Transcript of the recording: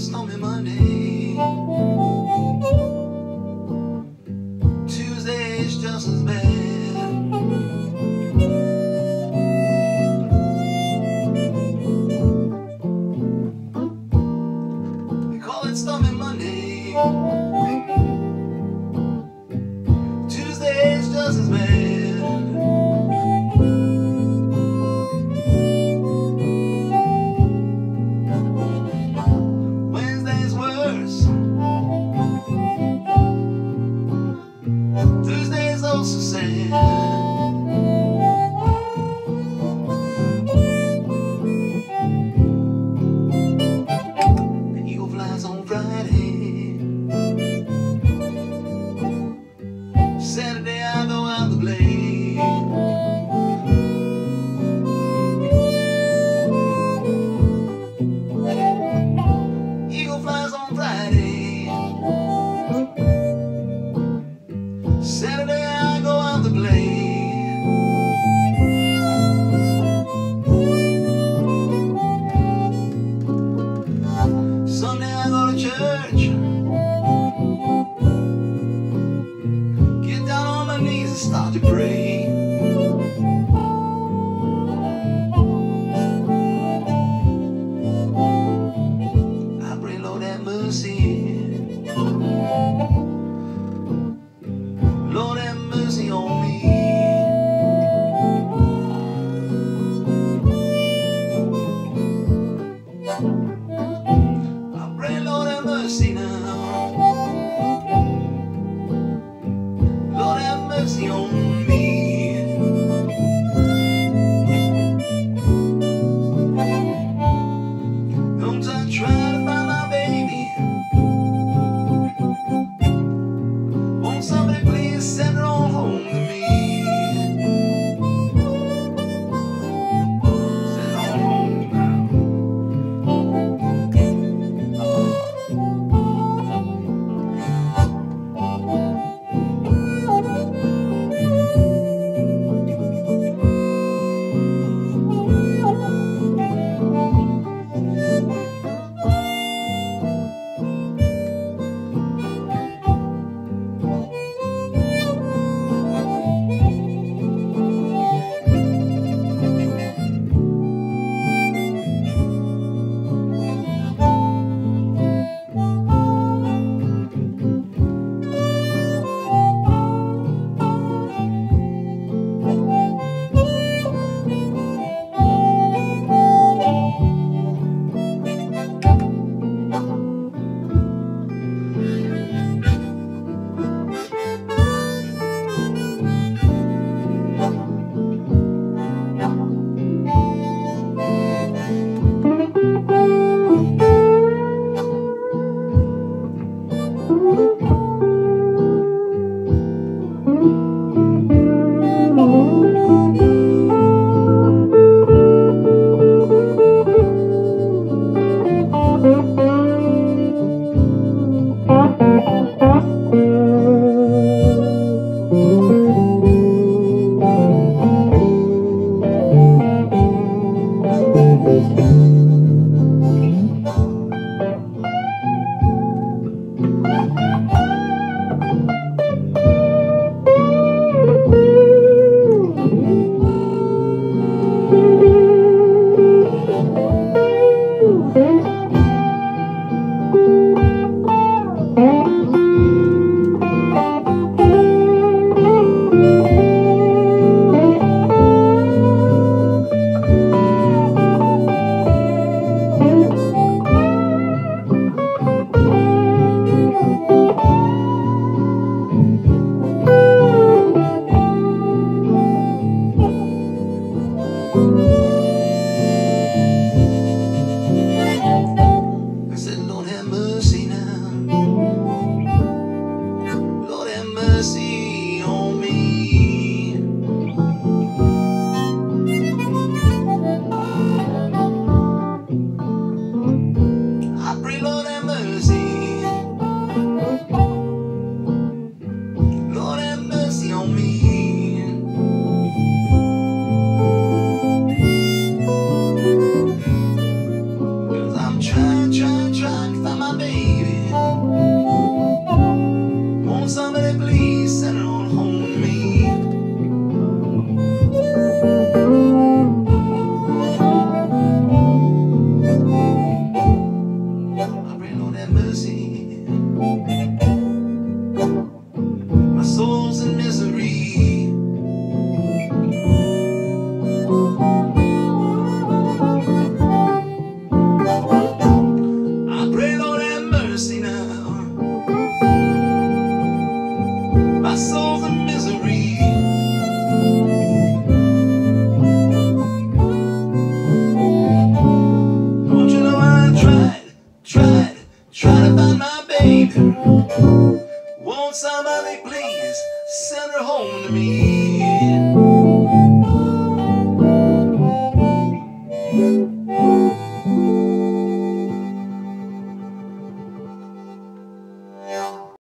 stormy Monday. Tuesday is just as bad. They call it stormy Monday. Tuesday is just as bad. Wednesday's worse. Thursday's also sad. The eagle flies on Friday. Saturday I go out to play. Eagle flies on Friday. Saturday I go out to play. Sunday I go to church. Get down on my knees and start to pray. I pray, Lord have mercy. Lord have mercy on me. I pray, Lord have mercy now. Lord have mercy on me. Don't I try to find my baby? have mercy. My soul's in misery. I pray, Lord, have mercy now. My soul's in misery. Don't you know I tried to find my baby. Won't somebody please send her home to me?